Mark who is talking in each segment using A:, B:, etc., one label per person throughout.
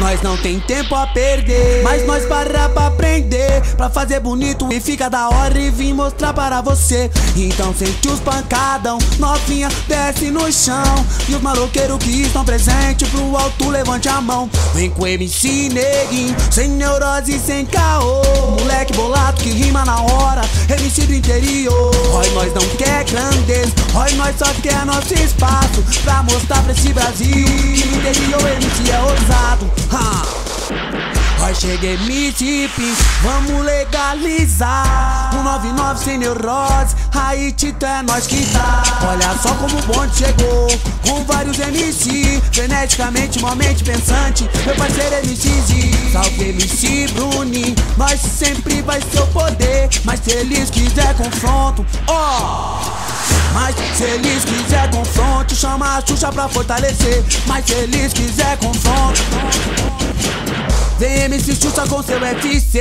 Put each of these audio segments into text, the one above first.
A: Nós não tem tempo a perder, mas nós para pra aprender, pra fazer bonito e fica da hora e vim mostrar para você. Então sente os pancadão, novinha desce no chão, e os maloqueiros que estão presentes pro alto levante a mão. Vem com MC Neguinho, sem neurose, sem caô, moleque bolado que rima na hora, MC do interior. Oi, nós não quer grandeza, oi, nós só quer nosso espaço, pra mostrar pra esse Brasil que no interior MC é ousado. Oi, cheguei MC Pins, vamos legalizar 199 sem neurose, aí Tito é nós que tá. Olha só como o bonde chegou, com vários MC, freneticamente, momente pensante, meu parceiro MCZ. Salve MC Bruninho, nós sempre vai ser o poder, mas se eles quiser confronto, mas se eles quiser confronto, chama a Xuxa pra fortalecer. Mas se eles quiser confronto, vem MC Xuxa com seu FC.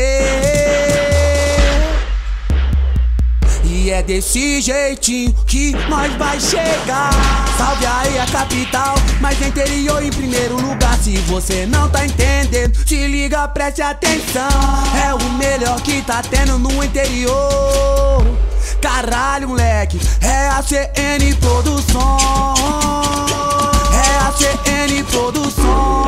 A: E é desse jeitinho que nós vai chegar. Salve aí a capital, mas interior em primeiro lugar. Se você não tá entendendo, se liga, preste atenção. É o melhor que tá tendo no interior. Caralho, moleque, é a CN Produção. É a CN Produção.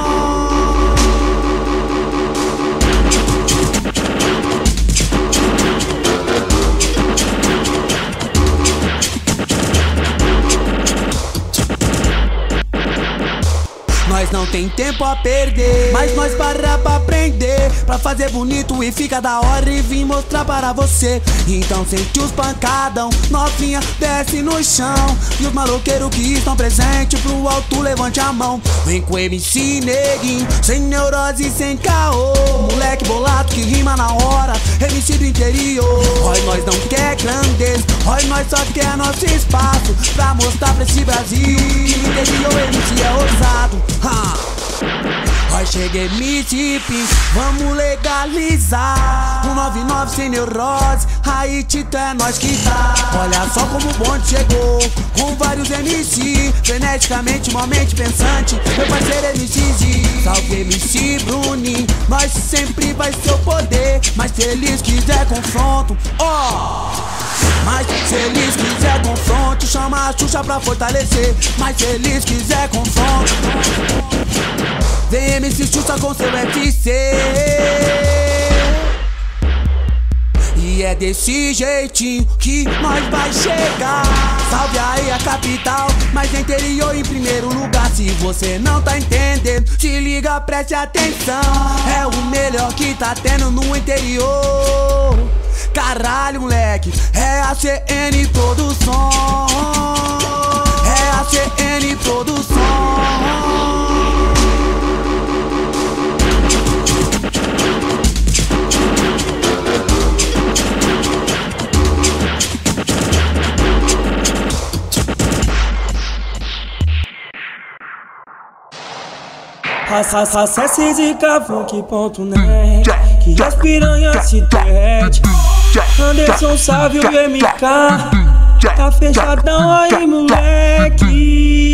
A: Nós não tem tempo a perder, mas nós para pra aprender, pra fazer bonito e fica da hora e vim mostrar para você. Então sente os pancadão, novinha desce no chão, e os maloqueiros que estão presentes pro alto levante a mão. Vem com MC Neguinho, sem neurose, sem caô, moleque bolado que rima na hora, MC do interior. Oi, nós não quer grandeza, oi, nós só quer nosso espaço, pra mostrar pra esse Brasil que no interior MC é ousado. Oi, cheguei MC Pins, vamos legalizar 199 sem neurose, aí Tito é nós que tá. Olha só como o bonde chegou, com vários MC, freneticamente, momente pensante, meu parceiro MCZ. Salve MC Bruninho, nós sempre vai ser o poder, mas se eles quiser confronto, mas se eles quiser confronto, chama a Xuxa pra fortalecer. Mas se eles quiser confronto, vem MC Xuxa com seu FC. E é desse jeitinho que nós vai chegar. Salve aí a capital, mas interior em primeiro lugar. Se você não tá entendendo, se liga, preste atenção. É o melhor que tá tendo no interior. Caralho, moleque, é a CN Produção. É a CN Produção.
B: Acesse zicafunk.net, que as piranha se derrete. Anderson Sávio MK, tá fechadão aí, moleque.